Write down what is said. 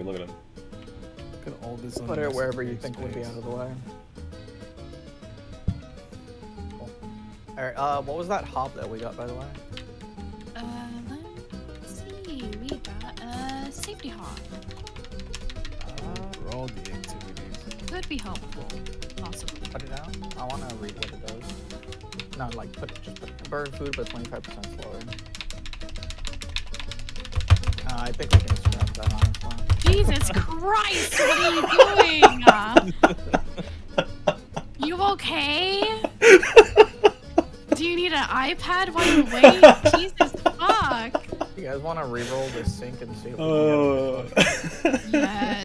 me. Look at him. Look at all this. Put it wherever you think would be out of the way. Cool. Alright, what was that hop that we got, by the way? Let's see. We got safety hop. For all the activities. Could be helpful, possibly. Put it down. I want to read what it does. No, like just put it. Bird food, but 25% slower. I think we can scrap that, honestly. Jesus Christ! What are you doing? You okay? Do you need an iPad while you wait? Jesus fuck! You guys want to re-roll this sync and see if we Oh. can get it? Yeah.